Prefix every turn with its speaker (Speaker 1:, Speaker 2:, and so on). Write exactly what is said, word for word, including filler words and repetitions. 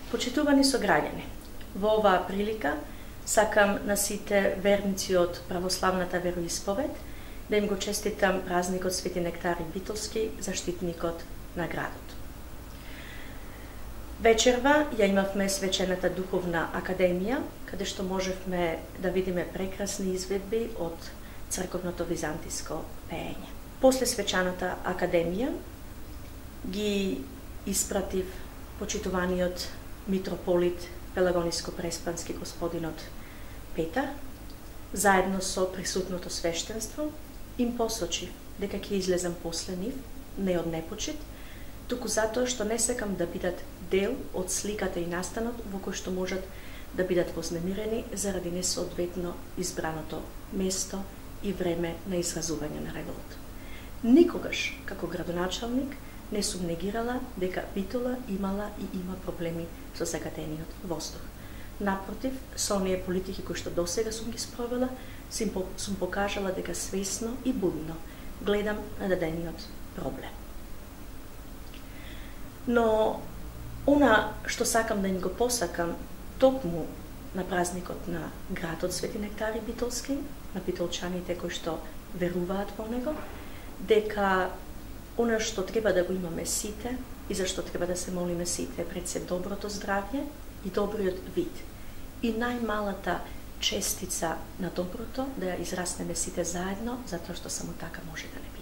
Speaker 1: Почитувани сограѓани, во оваа прилика сакам на сите верници од православната вероисповед да им го честитам празникот Свети Нектари Битолски, заштитникот на градот. Вечерва ја имавме свечената духовна академија, каде што можевме да видиме прекрасни изведби од црковното византиско пеење. После свечаната академија ги испратив почитуваниот митрополит Пелагониско-Преспански господинот Петар, заедно со присутното свештенство, им посочив дека ќе излезам после нив, не од непочит, туку затоа што не сакам да бидат дел од сликата и настанот во кој што можат да бидат вознемирени заради несоодветно избраното место и време на изразување на револт. Никогаш, како градоначалник, не сум негирала дека Битола имала и има проблеми со загадениот воздух. Напротив, со оние политики кои што досега сум ги спровела, сум покажала дека свесно и будно гледам на дадениот проблем. Но она што сакам да им го посакам токму на празникот на градот Свети Нектари Битолски, на битолчаните кои што веруваат во него, дека она што треба да го имаме сите и зашто треба да се молиме сите пред се доброто здравје и добриот вид. И најмалата честица на доброто да ја израснеме сите заедно, затоа што само така може да не биде.